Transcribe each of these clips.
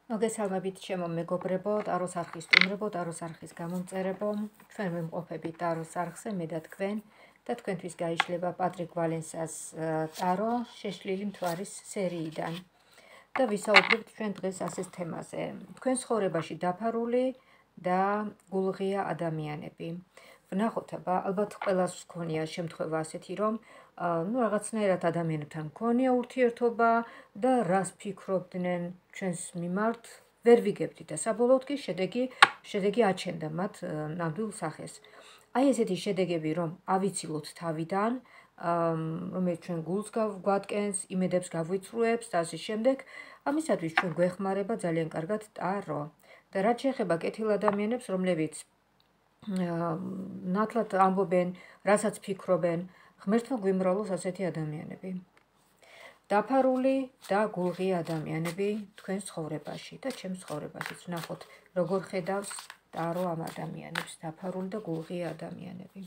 მოგესალმებით ჩემო მეგობრებო, ტაროს არხის სტუმრებო, ტაროს არხის გამომწერებო. ჩვენ ვიმყოფებით ტაროს არხზე, მე და თქვენ და თქვენთვის გაიშლება პატრიკ ვალენსას ტარო შეშლილი მთვარის სერიიდან. და ვისაუბრებთ ჩვენ დღეს ასეთ თემაზე. თქვენ ცხოვრებაში დაფარული და გულღია ადამიანები. ვნახოთ, ალბათ ყველას გქონია შემთხვევა ასეთი, რომ რაღაცნაირად ადამიანებთან გქონია ურთიერთობა და რას ფიქრობდნენ ჩვენს მიმართ, ვერ ვიგებდით და საბოლოოდ კი შედეგი აჩენდა მათ ნამდვილ სახეს. აი ესეთი შედეგები, რომ ავიცილოთ თავიდან, რომელიც ჩვენ გულს გვატკენს, იმედებს გავვიცრუებს და ასე შემდეგ, ამისათვის ჩვენ გვეხმარება ძალიან კარგად ტარო. და რაც შეეხება კეთილ ადამიანებს, რომლებიც ნათლად ამბობენ, რასაც ფიქრობენ, ღმერთმა გვიმრავლოს ასეთი ადამიანები. დაფარული და გულღია ადამიანები თქვენ ცხოვრებაში და ჩემს ცხოვრებაშიც. ვნახოთ, როგორ ხედავს ტარო ამ ადამიანებს, დაფარული და გულღია ადამიანები.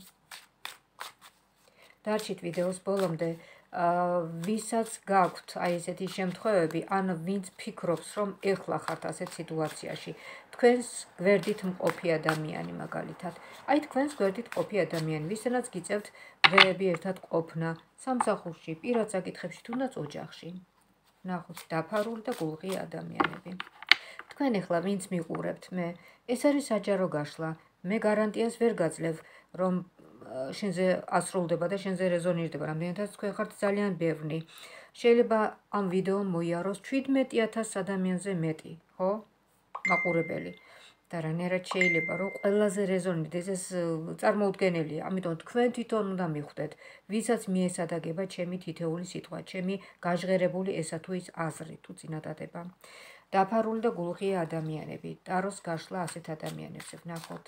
დარჩით ვიდეოს ბოლომდე, ვისაც გაქვთ აი ესეთი შემთხვევები, ან ვინც ფიქრობს, რომ ეხლა ხართ ასეთ სიტუაციაში, თქვენს გვერდით მყოფი ადამიანი მაგალითად. აი თქვენს გვერდით მყოფი ადამიანი, ვისთანაც გიწევთ დღეები ერთად ყოფნა, სამსახურში, პირად საკითხებში, თუნდაც ოჯახში. ნახოთ, დაფარული და გულღია ადამიანები. თქვენ ეხლა ვინც მიყურებთ მე, ეს არის საჯარო გაშლა. მე გარანტიას ვერ გაძლევ, რომ შენზე ასრულდება და შენზე რეზონირდება, რამდენადაც თქვენ ხართ ძალიან ბევრი. შეიძლება ამ ვიდეომ მოიაროს 17,000 ადამიანზე მეტი, ხო? მაყურებელი. და რანაირად შეიძლება, რომ ყველაზე რეზონირდეს, ეს წარმოუდგენელია. ამიტომ თქვენ თვითონ უნდა მიხვდეთ, ვისაც მიესადაგება ჩემი თითეული სიტყვა, ჩემი გაჟღერებული ესა თუ ის აზრი თუ წინადადება. დაფარული და გულღია ადამიანები, ტაროს გაშლა ასეთ ადამიანებზე. ვნახოთ.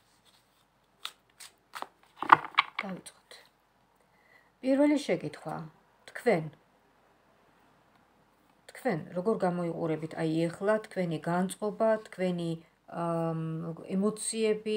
დავიწყოთ. პირველი შეკითხვა. თქვენ როგორ გამოიყურებით აი ეხლა თქვენი განწყობა, თქვენი ემოციები,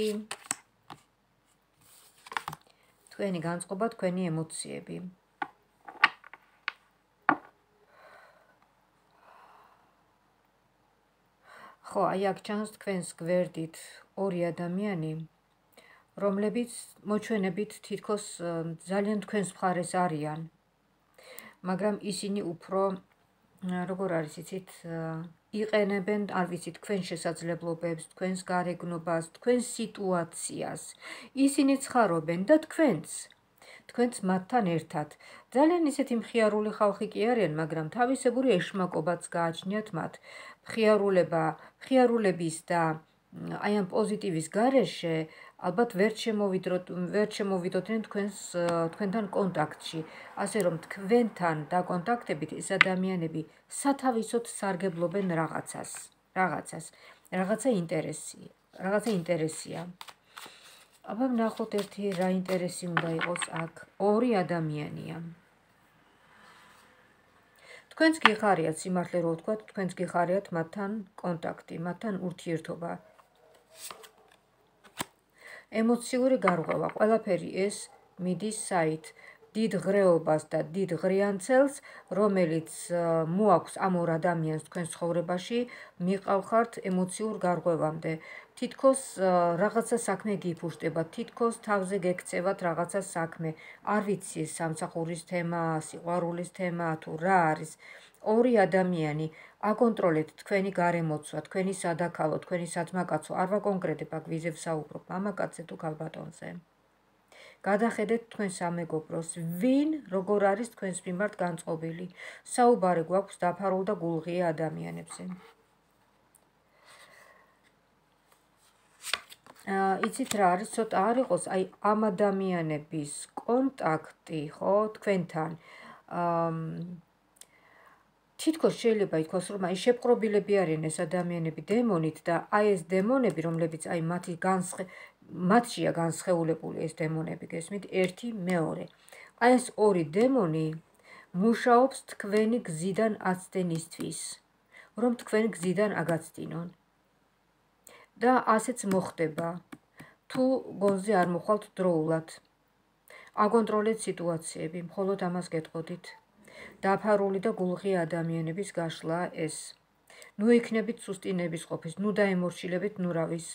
ხო, აი აქ ჩანს თქვენს გვერდით ორი ადამიანი, რომლებიც მოჩვენებით თითქოს ძალიან თქვენს მხარეს არიან, მაგრამ ისინი უფრო როგორ არის იცით, იყენებენ, არ ვიცი, თქვენ შესაძლებლობებს, თქვენს გარეგნობას, თქვენს სიტუაციას. ისინი ცხარობენ და თქვენც მათთან ერთად. ძალიან ისეთი მხიარული ხალხი კი არიან, მაგრამ თავისებური ეშმაკობაც გააჩნიათ მათ. მხიარულების და აი ამ პოზიტივის გარეშე ალბათ ვერ შემოვიდოდნენ თქვენთან კონტაქტში, ასე რომ თქვენთან დაკონტაქტებით ეს ადამიანები სათავისოდ სარგებლობენ რაღაცა ინტერესია. აბა ვნახოთ ერთი რა ინტერესი უნდა იყოს აქ. ორი ადამიანია. თქვენც გიხარიათ სიმართლე რო ვთქვათ, თქვენც გიხარიათ მათთან კონტაქტი, მათთან ურთიერთობა. ემოციური გარღვევა, ყველაფერი ეს მიდის საით დიდ ღრეობას და დიდ ღრიანცელს, რომელიც მოაქვს ამ ორ ადამიანს თქვენ ცხოვრებაში, მიყავხართ ემოციურ გარღვევამდე. თითქოს რაღაცა საქმე გიფუშტება, თითქოს თავზე გექცევათ რაღაცა საქმე. არ ვიცი, სამსახურის თემა, სიყვარულის თემა თუ რა არის. ორი ადამიანი, აკონტროლეთ თქვენი გარემოცვა, თქვენი სადაქალო, თქვენი საძმაკაცო, არ ვაკონკრეტებ აქ ვიზე ვსაუბრობ, მამაკაცზე თუ ქალბატონზე. გადახედეთ თქვენ სამეგობროს, ვინ როგორ არის თქვენს მიმართ განწყობილი. საუბარი გვაქვს დაფარულ და გულღია ადამიანებზე. იცით რა არის, ცოტა არ იყოს აი ამ ადამიანების კონტაქტი, ხო, თქვენთან. თითქოს შეიძლება ითქვას, რომ აი შეპყრობილები არიან ეს ადამიანები დემონით და აი ეს დემონები, რომლებიც აი მათშია განსხეულებული ეს დემონები, გესმით, ერთი მეორე. აი ეს ორი დემონი მუშაობს თქვენი გზიდან აცდენისთვის, რომ თქვენ გზიდან აგაცდინონ. და ასეც მოხდება, თუ გონზე არ მოხვალთ დროულად. აკონტროლეთ სიტუაციები, მხოლოდ ამას გეტყოდით. დაფარული და გულღია ადამიანების გაშლა ეს. ნუ იქნებით სუსტი ნებისყოფის, ნუ დაემორჩილებით, ნუ რავის.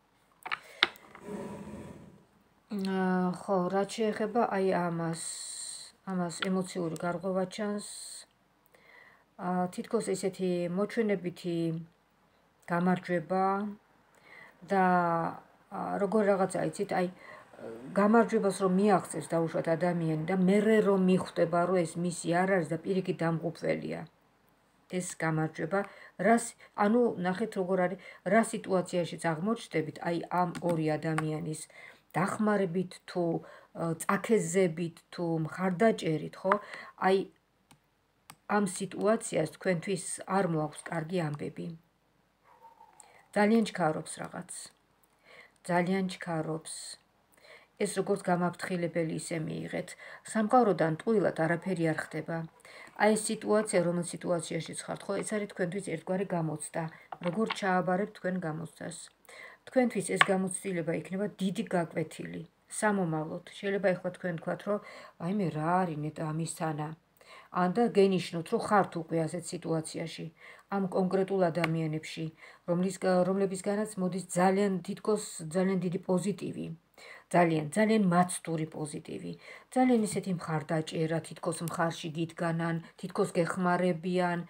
ხო, რაც შეეხება აი ამას ემოციური გარღვევა ჩანს, თითქოს ესეთი მოჩვენებითი გამარჯვება და როგორ რაღაცა იცით, აი გამარჯვებას რომ მიაღწევს დაუშვათ ადამიანი და მერე რომ მიხვდება რომ ეს მისი არ არის და პირიქით დამღუპველია ეს გამარჯვება, ანუ ნახეთ როგორ არის, რა სიტუაციაშიც აღმოჩნდებით, აი ამ ორი ადამიანის დახმარებით თუ წაქეზებით თუ მხარდაჭერით, ხო? აი ამ სიტუაციას თქვენთვის არ მოაქვს კარგი ამბები. ძალიან ჩქარობს რაღაც. ძალიან ჩქარობს. ეს როგორც გამაფრთხილებელი ისე მიიღეთ. სამყაროდან ტყუილად არაფერი არ ხდება. აი ეს სიტუაცია, რომელ სიტუაციაშიც ხართ, ხო, ეს არის თქვენთვის ერთგვარი გამოცდა. როგორ ჩააბარებთ თქვენ გამოცდას. თქვენთვის ეს გამოცდილება იქნება დიდი გაკვეთილი. სამომავლოდ. შეიძლება ეხლა თქვენ თქვათ, რომ აი მე რა არის ნეტა ამისთანა. ან და გენიშნოთ, რომ ხართ უკვე ასეთ სიტუაციაში. ამ კონკრეტულ ადამიანებში, რომლებისგანაც მოდის თითქოს ძალიან დიდი პოზიტივი. ძალიან მაცდური პოზიტივი. ძალიან ისეთი მხარდაჭერა, თითქოს მხარში გიდგანან, თითქოს გეხმარებიან,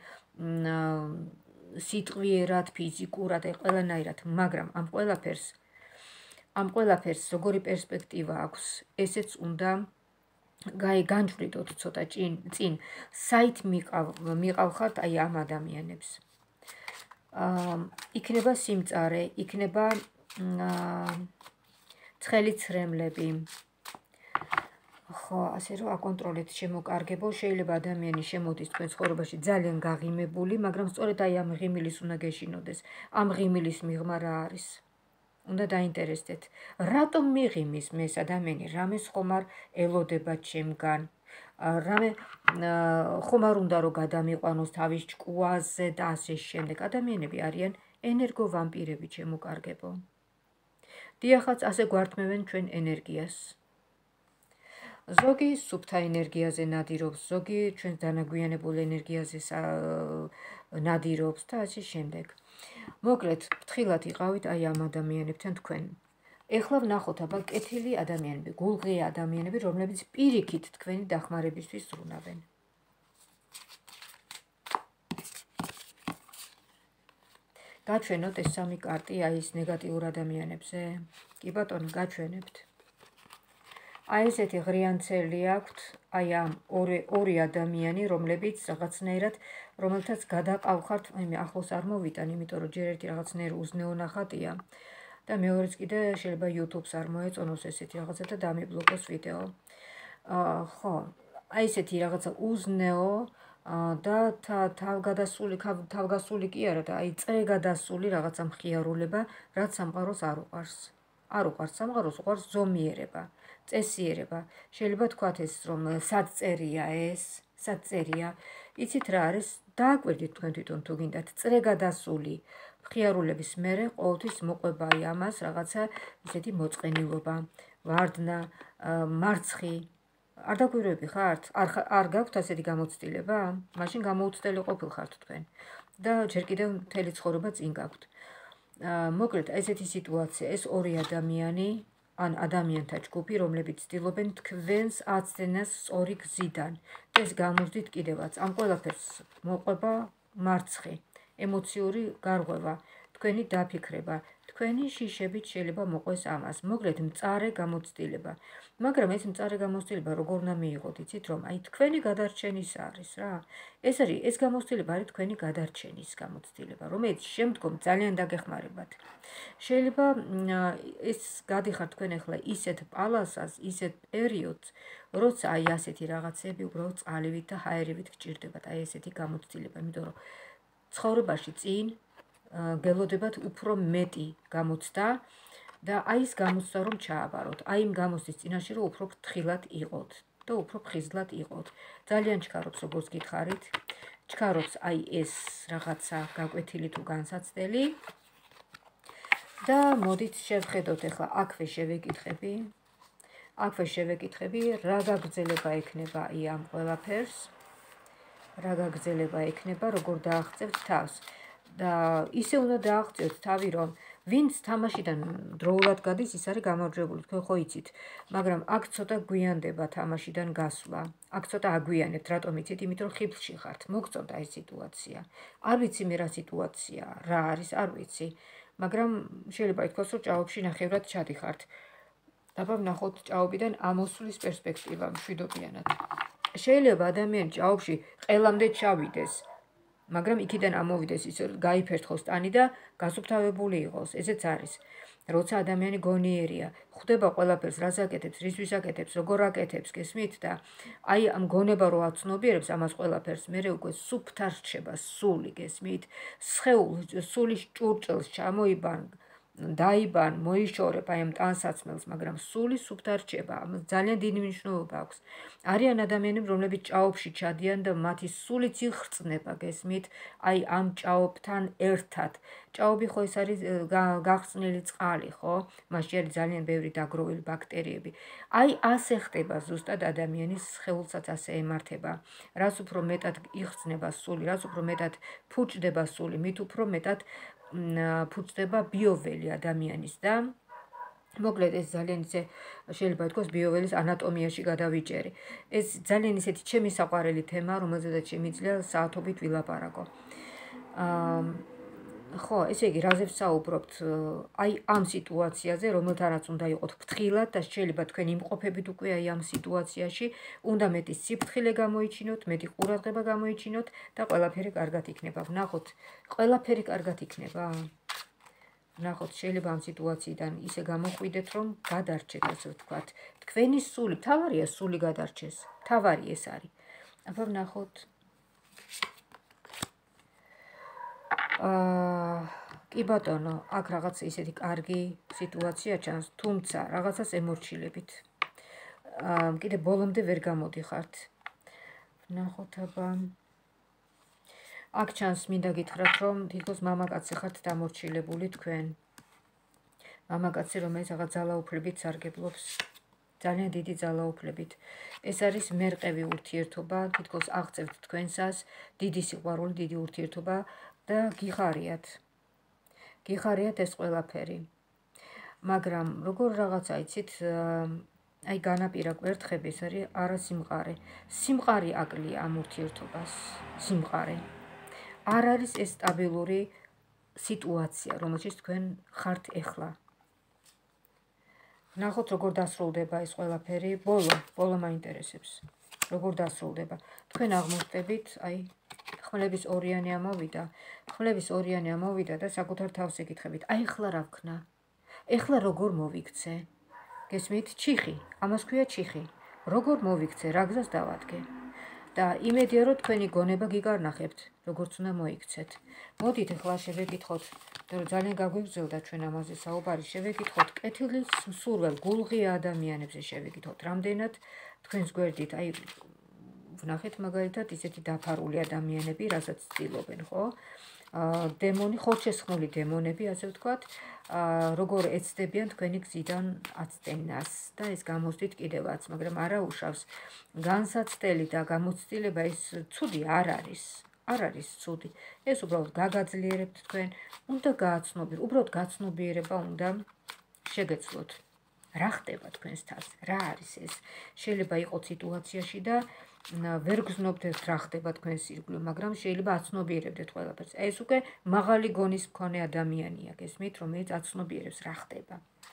სიტყვიერად, ფიზიკურად, ყველანაირად, მაგრამ ამ ყველაფერს როგორი პერსპექტივა აქვს, ესეც უნდა განჭვრიდოთ ცოტა წინ, საით მიყავხართ აი ამ ადამიანებს. იქნება სიმწარე, იქნება ცხელი ცრემლები. ხო, ასე რომ აკონტროლეთ შემოკარგებო, შეიძლება ადამიანი შემოდის თქვენ ცხოვრებაში ძალიან გაღიმებული, მაგრამ სწორედ აი ამ ღიმილის უნდა გეშინოდეს. ამ ღიმილის მიღმა რა არის? უნდა დაინტერესდეთ. რატომ მიღიმის მე ეს ადამიანი? რამეს ხომ არ ელოდება ჩემგან? რამე ხომ არ უნდა რომ გადამიყვანოს თავის ჭკუაზე და ასე შემდეგ. ადამიანები არიან ენერგოვამპირები შემოკარგებო. დიახაც, ასე გვართმევენ ჩვენ ენერგიას. ზოგი სუფთა ენერგიაზე ნადირობს, ზოგი ჩვენ დანაგვიანებულ ენერგიაზე ნადირობს და ასე შემდეგ. მოკლედ, ფრთხილად იყავით აი ამ ადამიანებთან თქვენ. ეხლა ვნახოთ აბა კეთილი ადამიანები, გულღია ადამიანები, რომლებიც პირიქით თქვენი დახმარებისთვის ზრუნავენ. გაჩვენოთ ეს სამი კარტი აი ეს ნეგატიურ ადამიანებზე? კი ბატონო, გაჩვენებთ. აი ესეთი ღრიანცელი აქვთ, აი ამ ორი ადამიანი, რომლებიც რაღაცნაირად, რომელთაც გადაყავხართ, მე ახლოს არ მოვიტან, იმიტომ რომ ჯერ ერთი რაღაცნაირ უზნეო ნახატია და მეორეც კიდე შეიძლება YouTube-ს არ მოეწონოს ესეთი რაღაცა და დამიბლოკოს ვიდეო. ხო, აი ესეთი რაღაცა უზნეო და თავგადასული კი არა და აი წრეგადასული რაღაცა მხიარულება, რაც სამყაროს არ უყვარს. არ უყვარს სამყაროს, უყვარს ზომიერება, წესიერება. შეიძლება თქვათ ეს რომ სადწერია ეს, სადწერია. იცით რა არის? დააკვირდით თქვენ თვითონ თუ გინდათ წრეგადასული მხიარულების მერე ყოველთვის მოყვება ამას რაღაცა ისეთი მოწყენილობა, ვარდნა, მარცხი. არ დაკვირვები ხართ? არ გაქვთ ასეთი გამოცდილება? მაშინ გამოუცდელი ყოფილხართ თქვენ და ჯერ კიდევ მთელი ცხოვრება წინ გაქვთ. მოკლედ, ესეთი სიტუაცია, ეს ორი ადამიანი, ან ადამიანთა ჯგუფი, რომლებიც ცდილობენ თქვენს აცდენას სწორი გზიდან. ეს გამოვდით კიდევაც. ამ ყველაფერს მოყვება მარცხი, ემოციური გარღვევა, თქვენი დაფიქრება, თქვენი შიშებით შეიძლება მოყვეს ამას. მოკლედ, მწარე გამოცდილება. მაგრამ ეს მწარე გამოცდილება როგორ უნდა მიიღოთ, იცით რომ აი თქვენი გადარჩენის არის რა. ეს გამოცდილება არის თქვენი გადარჩენის გამოცდილება, რომელიც შემდგომ ძალიან დაგეხმარებათ. შეიძლება ეს გადიხართ თქვენ ახლა ისეთ პალასას, ისეთ პერიოდს, როცა აი ასეთი რაღაცები უბრალოდ წყალივით და ჰაერივით გჭირდებათ, აი ესეთი გამოცდილება, იმიტომ რომ ცხოვრებაში წინ გელოდებათ უფრო მეტი გამოცდა და აი ეს გამოცდა რომ ჩააბაროთ, აი იმ გამოცდის წინაშე რომ უფრო ფრთხილად იყოთ და უფრო ფხიზლად იყოთ. ძალიან ჩქარობს როგორც გითხარით, ჩქარობს აი ეს რაღაცა გაკვეთილი თუ განსაცდელი და მოდით შევხედოთ ახლა აქვე შევეკითხები, რა გაგრძელება ექნება აი ამ ყველაფერს, რა გაგრძელება ექნება, როგორ დააღწევთ თავს. და ისე უნდა დააღწიოთ თავი, რომ ვინც თამაშიდან დროულად გადის, ის არის გამარჯვებული, თქვენ ხო იცით, მაგრამ აქ ცოტა გვიანდება თამაშიდან გასვლა. აქ ცოტა აგვიანებთ, რატომ იცით? იმიტომ რომ ხიბლში ხართ, მოგწონდა ეს სიტუაცია. არ ვიცი მე რა სიტუაცია, რა არის, არ ვიცი, მაგრამ შეიძლება ითქვას, რომ ჭაობში ნახევრად ჩადიხართ. აბა ვნახოთ ჭაობიდან ამოსვლის პერსპექტივა მშვიდობიანად. შეიძლება ადამიანი ჭაობში ყველამდე ჩავიდეს, მაგრამ იქიდან ამოვიდეს ის გაიფერთხოს ტანი და გასუფთავებული იყოს. ესეც არის. როცა ადამიანი გონიერია, ხვდება ყველაფერს, რას აკეთებს, რისთვის აკეთებს, როგორ აკეთებს, გესმით და აი ამ გონება რო აცნობიერებს ამას ყველაფერს, მერე უკვე სუფთა რჩება სული, გესმით? სულის ჭურჭელს ჩამოიბან, დაიბან, მოიშორებ აი ამ ტანსაცმელს, მაგრამ სული სუფთა რჩება, ამას ძალიან დიდი მნიშვნელობა აქვს. არიან ადამიანები, რომლებიც ჭაობში ჩადიან და მათი სულიც იხრწნება, გესმით? აი ამ ჭაობთან ერთად. ჭაობი ხო ეს არის გახრწნილი წყალი, ხო? მასში არის ძალიან ბევრი დაგროვილი ბაქტერიები. აი ასე ხდება ზუსტად ადამიანის სხეულსაც ასე ემართება. რაც უფრო მეტად იხრწნება სული, რაც უფრო მეტად ფუჭდება სული, მით უფრო მეტად ფუჭდება ბიოველი ადამიანის და მოკლედ ეს ძალიან ისე შეიძლება ითქვას ბიოველის ანატომიაში გადავიჭერი. ეს ძალიან ისეთი ჩემი საყვარელი თემა, რომელზედაც შემიძლია საათობით ვილაპარაკო. ხო, ესე იგი, რაზე ვსაუბრობთ? აი ამ სიტუაციაზე, რომელთანაც უნდა იყოთ ფრთხილად და შეიძლება თქვენ იმყოფებით უკვე აი ამ სიტუაციაში, უნდა მეტი სიფრთხილე გამოიჩინოთ, მეტი ყურადღება გამოიჩინოთ და ყველაფერი კარგად იქნება. ვნახოთ, ყველაფერი კარგად იქნება. ვნახოთ, შეიძლება ამ სიტუაციიდან ისე გამოყვიდეთ, რომ გადარჩეთ, ასე ვთქვათ. თქვენი სული, თავარია სული გადარჩეს. თავარი ეს არის. აბა ვნახოთ. კი ბატონო, აქ რაღაც ისეთი კარგი სიტუაცია ჩანს, თუმცა რაღაცას ემორჩილებით. კიდე ბოლომდე ვერ გამოდიხართ. ვნახოთ აბა. აქ ჩანს მინდა გითხრათ, რომ თითქოს მამაკაცი ხართ დამორჩილებული თქვენ. მამაკაცი, რომელიც რაღაც ძალაუფლებით სარგებლობს. ძალიან დიდი ძალაუფლებით. ეს არის მერყევი ურთიერთობა, თითქოს აღწევთ თქვენსას, დიდი სიყვარული, დიდი ურთიერთობა და გიხარიათ. გიხარიათ ეს ყველაფერი. მაგრამ როგორ რაღაცა იცით, აი განაპირა კვერთხები, ეს არის არასიმყარე. სიმყარე აკლია ამ ურთიერთობას, სიმყარე. არ არის ეს სტაბილური სიტუაცია, რომელშიც თქვენ ხართ ეხლა. ნახოთ, როგორ დასრულდება ეს ყველაფერი, ბოლო მაინტერესებს. როგორ დასრულდება. თქვენ აღმოჩნდებით, აი ხმლების ორიანი ამოვიდა და საკუთარ თავს ეკითხებით. აი ახლა რა ვქნა? ეხლა როგორ მოვიქცე? გესმით? ჩიხი, ამას ქვია ჩიხი. როგორ მოვიქცე, რა გზას დავადგე? და იმედია, რომ თქვენი გონება გიგარნახებთ, როგორც უნდა მოიქცეთ. მოდით ახლა შევეკითხოთ, რომ ძალიან გაგვიგრძელდა ჩვენ ამაზე საუბარი, შევეკითხოთ კეთილის მსურველ გულღია ადამიანებზე შევეკითხოთ, რამდენად თქვენს გვერდით, აი ვნახეთ მაგალითად ისეთი დაფარული ადამიანები, რასაც ცდილობენ, ხო? დემონი, ხორჩესხმული დემონები, ასე ვთქვათ, როგორ ეცდებიან თქვენი გზიდან აცდენას და ეს გამოსდით კიდევაც, მაგრამ არა უშავს. განსაცდელი და გამოცდილება ეს ცუდი არ არის. არ არის ცუდი. ეს უბრალოდ გაგაძლიერებთ თქვენ, უნდა გააცნობიერებთ, უბრალოდ გაცნობიერება უნდა შეგეცლოთ. რა ხდება თქვენს თავს? რა არის ეს? შეიძლება იყოს სიტუაციაში და ვერ გზნობთ ეს რა ხდება თქვენს ირგვლივ, მაგრამ შეიძლება აცნობიერებდეთ ყველაფერს. ეს უკვე მაღალი გონის მქონე ადამიანია, გესმით, რომელიც აცნობიერებს რა ხდება.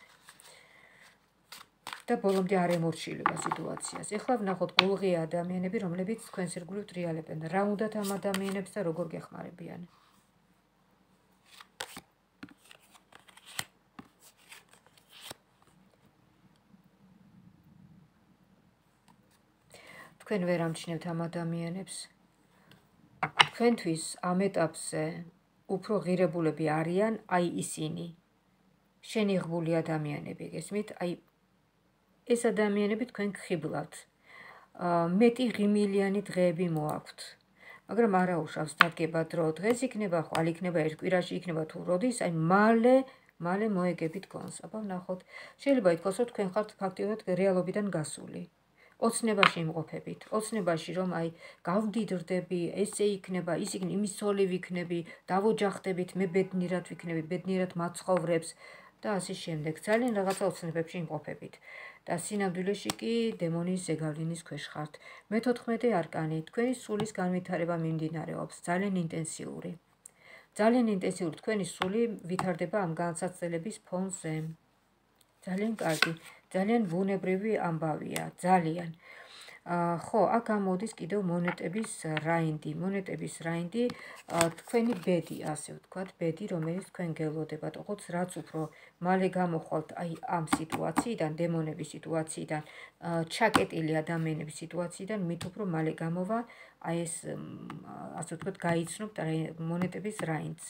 და ბოლომდე არ ემორჩილება სიტუაციას. ეხლა ვნახოთ გულღია ადამიანები, რომლებიც თქვენს ირგვლივ ტრიალებენ. რა უნდათ ამ ადამიანებს და როგორ გეხმარებიან? თქვენ ვერ ამჩნევთ ამ ადამიანებს. თქვენთვის ამ ეტაპზე უფრო ღირებულები არიან აი ისინი. შენიღბული ადამიანები, გესმით? აი ეს ადამიანები თქვენ გხიბლავთ. მეტი ღიმილიანი დღეები მოაქვთ. მაგრამ არა უშავს დადგება დრო. დღეს იქნება, ხვალ იქნება, ერთ კვირაში იქნება თუ როდის, აი მალე მოეგებით გონს. აბა ვნახოთ. შეიძლება ითქვას, რომ თქვენ ხართ ფაქტიურად რეალობიდან გასული. ოცნებაში იმყოფებით, ოცნებაში რომ აი გავდიდრდები, ესე იქნება, ის იქნება, იმის ცოლი ვიქნები, დავოჯახდებით, მე ბედნიერად ვიქნები, ბედნიერად მაცხოვრებს და ასე შემდეგ. ძალიან რაღაცა ოცნებებში იმყოფებით. და სინამდვილეში კი დემონის ზეგავლენის ქვეშ ხართ. მე-14 არკანი, თქვენი სულის განვითარება მიმდინარეობს, ძალიან ინტენსიური. ძალიან ინტენსიური თქვენი სული ვითარდება ამ განსაცდელების ფონზე. ძალიან კარგი, ძალიან ბუნებრივი ამბავია, ძალიან. ხო, აქ გამოდის კიდევ მონეტების რაინდი. მონეტების რაინდი თქვენი ბედი, ასე ვთქვათ, ბედი, რომელიც თქვენ გელოდებათ, ოღონდ რაც უფრო მალე გამოხვალთ აი ამ სიტუაციიდან, დემონების სიტუაციიდან, ჩაკეტილი ადამიანების სიტუაციიდან, მით უფრო მალე გამოვა აი ეს, ასე ვთქვათ, გაიცნობთ მონეტების რაინდს.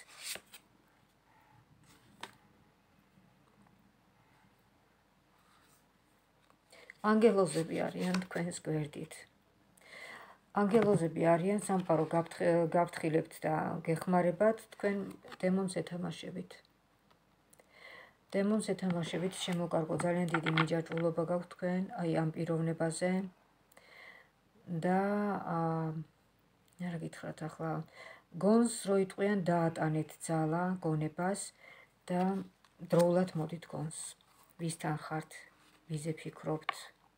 ანგელოზები არიან თქვენს გვერდით. ანგელოზები არიან სამყარო გაფრთხილებთ და გეხმარებათ თქვენ დემონს ეთამაშებით. დემონს ეთამაშებით შემოკარგო ძალიან დიდი მიჯაჭვულობა გაქვთ თქვენ აი ამ პიროვნებაზე და რა გითხრათ ახლა გონს რო იტყვიან დაატანეთ ძალა გონებას და დროულად მოდით გონს. ვისთან ხართ, ვიზე ფიქრობთ.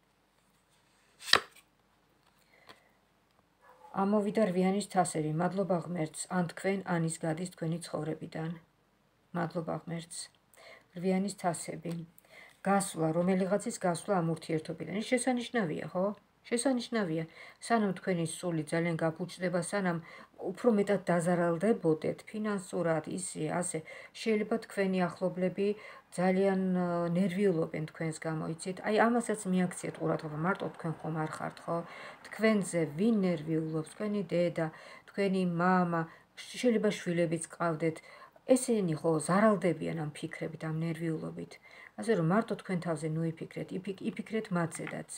ამოვიდა რვიანის თასები, მადლობა ღმერთს, ან თქვენ, ან ის გადის თქვენი ცხოვრებიდან. მადლობა ღმერთს. რვიანის თასები. გასვლა, რომელიღაცის გასვლა ამ ურთიერთობიდან. ის შესანიშნავია, ხო? შესანიშნავია. სანამ თქვენი სული ძალიან გაფუჭდება, სანამ უფრო მეტად დაზარალდებოდეთ ფინანსურად, ისე, ასე, შეიძლება თქვენი ახლობლები ძალიან ნერვიულობენ თქვენს გამო, იცით? აი ამასაც მიაქციეთ ყურადღება, მარტო თქვენ ხომ არ ხართ, ხო? თქვენზე ვინ ნერვიულობს, თქვენი დედა, თქვენი მამა, შეიძლება შვილებიც გყავდეთ. ესენი ხო ზარალდებიან ამ ფიქრებით, ამ ნერვიულობით. ასე რომ მარტო თქვენ თავზე ნუიფიქრეთ, იფიქრეთ მათზედაც.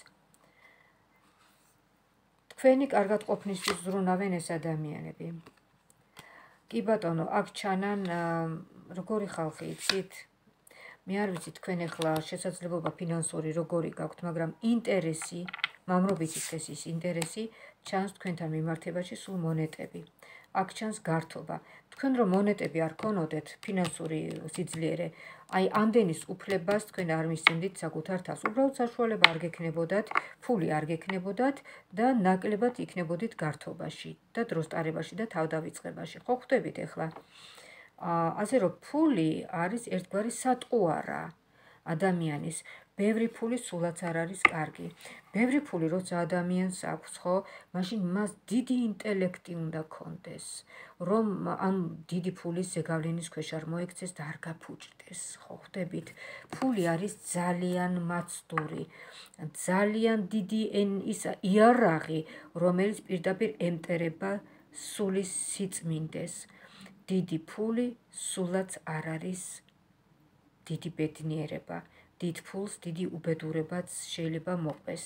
თქვენი კარგად ყოფნისთვის ზრუნავენ ეს ადამიანები. კი ბატონო, აქ ჩანან როგორი ხალხი იცით? მე არ ვიცი თქვენ ახლა შესაძლებლობა ფინანსური როგორი გაქვთ, მაგრამ ინტერესი, მამრობის სქესის ინტერესი ჩანს თქვენთან მიმართებაში სულ მონეტები. აქ ჩანს გართობა. თქვენ რომ მონეტები არ ქონოდეთ, ფინანსური სიძლიერე, აი ამდენის უფლებას თქვენ არ მისცემდით საკუთარ თავს. უბრალოდ საშუალება არ გექნებოდათ, ფული არ გექნებოდათ და ნაკლებად იქნებოდით გართობაში და დროსტარებაში და თავდავიწყებაში. ხო ხვდებით ახლა? ასე რომ ფული არის ერთგვარი სატყუარა ადამიანის. ბევრი ფული სულაც არ არის კარგი. ბევრი ფული როცა ადამიანს აქვს, ხო, მაშინ მას დიდი ინტელექტი უნდა ქონდეს, რომ ამ დიდი ფულის ზეგავლენის ქვეშ არ მოექცეს და არ გაფუჭდეს, ხო ხვდებით? ფული არის ძალიან მაცდური, ძალიან დიდი ის იარაღი, რომელიც პირდაპირ ემტერება სულის სიწმინდეს. დიდი ფული სულაც არ არის დიდი ბედნიერება. დიდ ფულს დიდი უბედურებაც შეიძლება მოყვეს.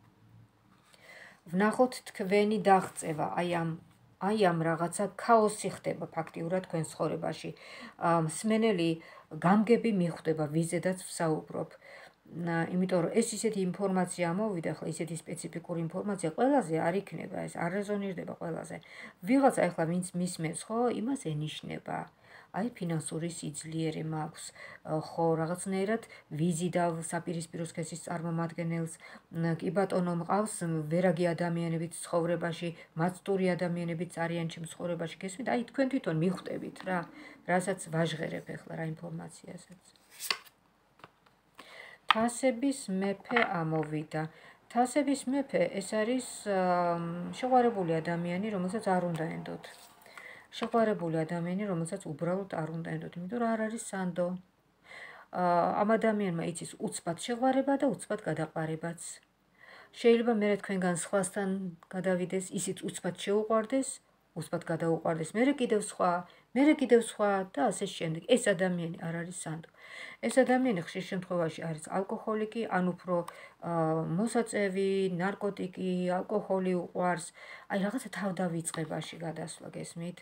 ვნახოთ თქვენი დაღწევა, აი ამ რაღაცა ქაოსი ხდება ფაქტიურად თქვენ ცხოვრებაში. მსმენელი გამგები მიხვდება, ვიზედაც ვსაუბრობ. იმიტომ რომ ეს ისეთი ინფორმაცია ამოვიდა, ახლა ისეთი სპეციფიკური ინფორმაცია ყველაზე არ იქნება, ეს არ რეზონირდება ყველაზე. ვიღაცა ახლა ვინც მისმენს, ხო, იმას ენიშნება. აი ფინანსური სიძლიერე მაქვს, ხო, რაღაცნაირად ვიზიდავ საპირისპირო სქესის წარმომადგენელს, კი ბატონო მყავს ვერაგი ადამიანებიც ცხოვრებაში, მაცდური ადამიანებიც არიან ჩემს ცხოვრებაში, გესმით? აი თქვენ თვითონ მიხვდებით რა, რასაც ვაჟღერებ ახლა რა ინფორმაციასაც. თასების მეფე ამოვიდა. თასების მეფე ეს არის შეყვარებული ადამიანი, რომელსაც არ უნდა ენდოთ. შეყვარებული ადამიანი, რომელსაც უბრალოდ არ უნდა ენდოთ, იმიტომ რომ არ არის სანდო. ამ ადამიანმა იცის უცბად შეყვარება და უცბად გადაყარებაც. შეიძლება მე თქვენგან სხვასთან გადავიდეს, ისიც უცბად შეუყვარდეს, უცბად გადაუყვარდეს, მე კიდევ სხვა და ასე შემდეგ. ეს ადამიანი არ არის სანდო. ეს ადამიანი ხშირ შემთხვევაში არის ალკოჰოლიკი, ან უფრო მოსაწევი, ნარკოტიკი, ალკოჰოლი უყვარს, აი რაღაცა თავდავიწყებაში გადასვლა, გესმით?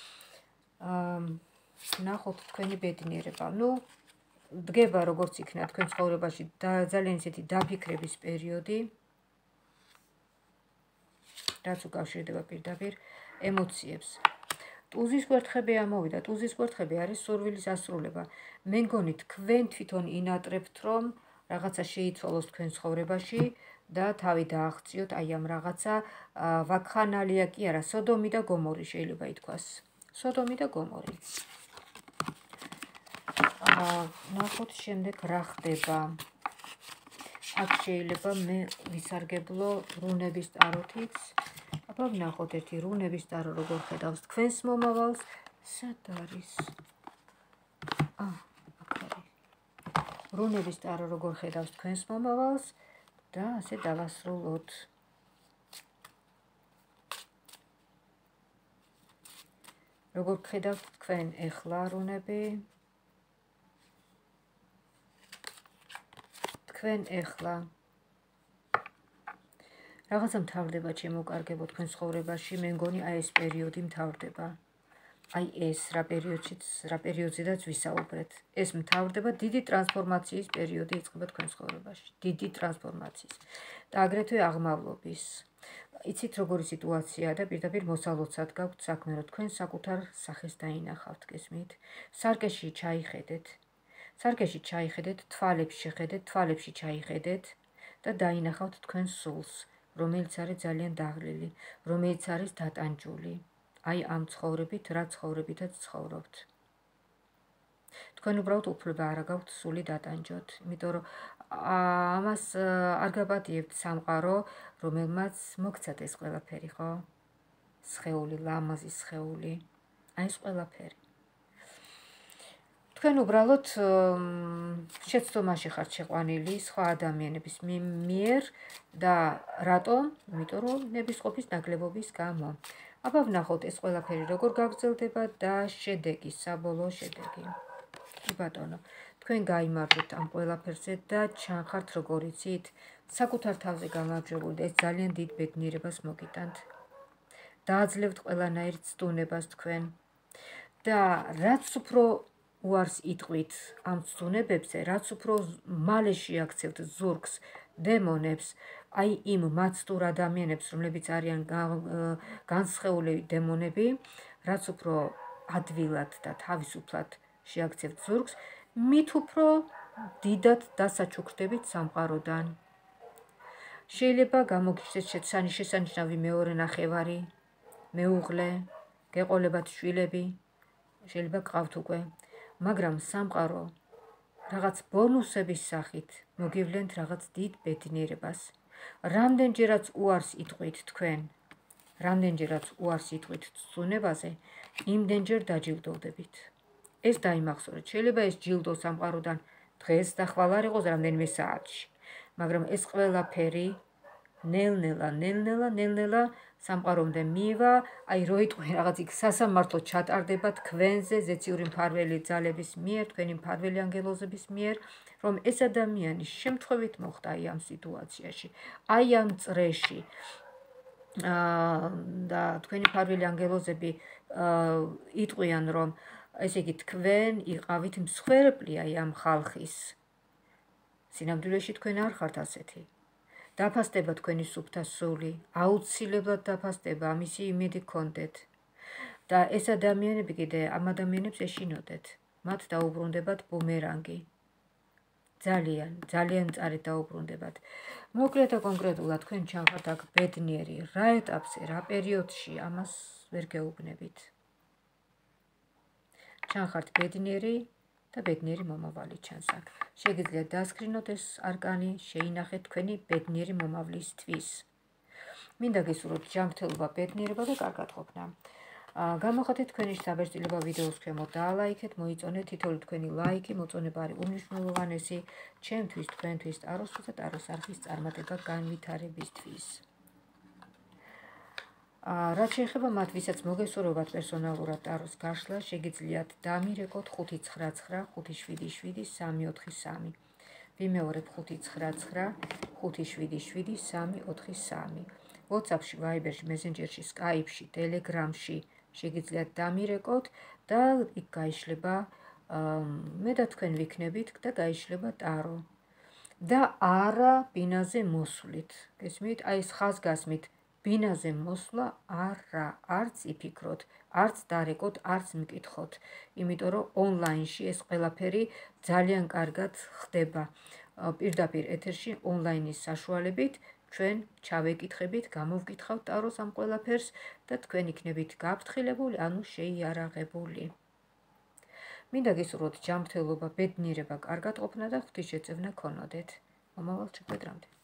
ნახოთ თქვენი ბედნიერება. ნუ დგება როგორც იქნა თქვენ ცხოვრებაში ძალიან ისეთი დაფიქრების პერიოდი. რაც უკავშირდება პირდაპირ ემოციებს. ტუზის კვერთხები ამოვიდა. ტუზის კვერთხები არის სურვილის ასრულება. მე მგონი თქვენ თვითონ ინატრებთ, რომ რაღაცა შეიცვალოს თქვენ ცხოვრებაში და თავი დააღწიოთ აი ამ რაღაცა ვაკხანალია კი არა, სოდომი და გომორი შეიძლება ითქვას. სოდომი და გომორი. ნახოთ შემდეგ რა ხდება. აქ შეიძლება მე ვისარგებლო რუნების ტაროთიც. აბა ვნახოთ ერთი რუნების ტარო როგორ ხედავს თქვენს მომავალს. სად არის? აქ არის. რუნების ტარო როგორ ხედავს თქვენს მომავალს და ასე დავასრულოთ. როგორ ხედავთ თქვენ ეხლა რუნები? თქვენ ეხლა რაღაცა მთავრდება შემოკარგებო თქვენ ცხოვრებაში, მე მგონი აი ეს პერიოდი მთავრდება. აი ეს რა პერიოდზედაც ვისაუბრეთ. ეს მთავრდება, დიდი ტრანსფორმაციის პერიოდი იწყება თქვენ ცხოვრებაში. დიდი ტრანსფორმაციის და აგრეთვე აღმავლობის. იცით როგორი სიტუაციაა და პირდაპირ მოსალოცად გაქვთ საქმე, რომ თქვენ საკუთარ სახეს დაინახავთ, გესმით? სარკეში ჩაიხედეთ. სარკეში ჩაიხედეთ, თვალებს შეხედეთ, თვალებში ჩაიხედეთ და დაინახავთ თქვენ სულს, რომელიც არის ძალიან დაღლილი, რომელიც არის დატანჯული. აი ამ ცხოვრებით, რა ცხოვრებითაც ცხოვრობთ. თქვენ უბრალოდ უფლება არ გაქვთ სული დატანჯოთ, იმიტომ რომ ამას არ გაპატიებთ სამყარო, რომელმაც მოგცათ ეს ყველაფერი, ხო? სხეული, ლამაზი სხეული, აი ეს ყველაფერი. თქვენ უბრალოდ შეცდომაში ხართ შეყვანილი სხვა ადამიანების მიერ და რატომ? იმიტომ რომ ნებისყოფის ნაკლებობის გამო. აბა ვნახოთ ეს ყველაფერი როგორ გაგრძელდება და შედეგი, საბოლოო შედეგი. კი ბატონო, თქვენ გაიმარჯვებთ ამ ყველაფერზე და ჩანხართ როგორ იცით, საკუთარ თავზე გამარჯვებული და ეს ძალიან დიდ ბედნიერებას მოგიტანთ. დააძლევთ ყველანაირ ცდუნებას თქვენ და რაც უფრო უარს იტყვით ამ ცდუნებებზე, რაც უფრო მალე შეაქცევთ ზურგს, დემონებს, აი იმ მაცდურ ადამიანებს, რომლებიც არიან განსხეული დემონები, რაც უფრო ადვილად და თავისუფლად შეაქცევთ ზურგს, მით უფრო დიდად დასაჩუქრდებით სამყაროდან. შეიძლება გამოგიჩნდეს შესანიშნავი მეორე ნახევარი, მეუღლე, გეყოლებათ შვილები, შეიძლება გყავთ უკვე, მაგრამ სამყარო რაღაც ბონუსების სახით მოგივლენთ რაღაც დიდ ბედნიერებას. რამდენჯერაც უარს იტყვით თქვენ, რამდენჯერაც უარს იტყვით ცდუნებაზე, იმდენჯერ დაჯილდოვდებით. ეს დაიმახსოვრეთ, შეიძლება ეს ჯილდო სამყაროდან დღეს და ხვალ არ იყოს რამდენიმე საათში, მაგრამ ეს ყველაფერი ნელ-ნელა სამყარომდე მივა, აი რო იტყვი რაღაც იქ სასამართლო ჩატარდება თქვენზე ზეციური მფარველი ძალების მიერ, თქვენი მფარველი ანგელოზების მიერ, რომ ეს ადამიანი შემთხვევით მოხდა აი ამ სიტუაციაში, აი ამ წრეში. და თქვენი მფარველი ანგელოზები იტყვიან, რომ ესე იგი თქვენ იყავით მსხვერპლი აი ამ ხალხის. სინამდვილეში თქვენ არ ხართ ასეთი. დაფასდება თქვენი სუფთა სული, აუცილებლად დაფასდება, ამისი იმედი გქონდეთ. და ეს ადამიანები კიდე ამ ადამიანებს ეშინოდეთ. მათ დაუბრუნდებათ ბუმერანგი. ძალიან მწარით დაუბრუნდებათ. მოკლედ და კონკრეტულად თქვენ ჩანხართ აქ ბედნიერი, რა ეტაპზე, რა პერიოდში, ამას ვერ გეუბნებით. ჩანხართ ბედნიერი და ბედნიერი მომავალი ჩანს აქ. შეგიძლიათ დასკრინოთ ეს არკანი, შეინახეთ თქვენი ბედნიერი მომავლისთვის. მინდა გესურვოთ ჯანმრთელობა, ბედნიერება და კარგად ყოფნა. გამოხატეთ თქვენი შთაბეჭდილება ვიდეოს ქვემოთ, დაალაიქეთ, მოიწონეთ თითოეული თქვენი ლაიკი, მოწონება არის უმნიშვნელოვანესი ჩემთვის, თქვენთვის, ტაროსთვის და ტაროს არხის წარმატება განვითარებისთვის. რაც შეეხება მათ, ვისაც მოგესურვებათ პერსონალურად ტაროს გაშლა, შეგიძლიათ დამირეკოთ 599 577 343. ვიმეორებ 599 577 343. WhatsApp-ში, Viber-ში, Messenger-ში, Skype-ში, Telegram-ში შეგიძლიათ დამირეკოთ და იქ გაიშლება მე და თქვენ ვიქნებით და გაიშლება ტარო. და არა ბინაზე მოსვლით. გესმით? აი ეს ხაზგასმით ბინაზე მოსვლა არა, არც იფიქროთ, არც დარეკოთ, არც მკითხოთ, იმიტომ რომ ონლაინში ეს ყველაფერი ძალიან კარგად ხდება. პირდაპირ ეთერში ონლაინის საშუალებით ჩვენ ჩავეკითხებით, გამოვკითხავთ ტაროს ამ ყველაფერს და თქვენ იქნებით გაფრთხილებული, ანუ შეიარაღებული. მინდა გისურვოთ ჯანმრთელობა, ბედნიერება, კარგად ყოფნა და ღვთისშეწევნა ქონოდეთ. მომავალ შეხვედრამდე.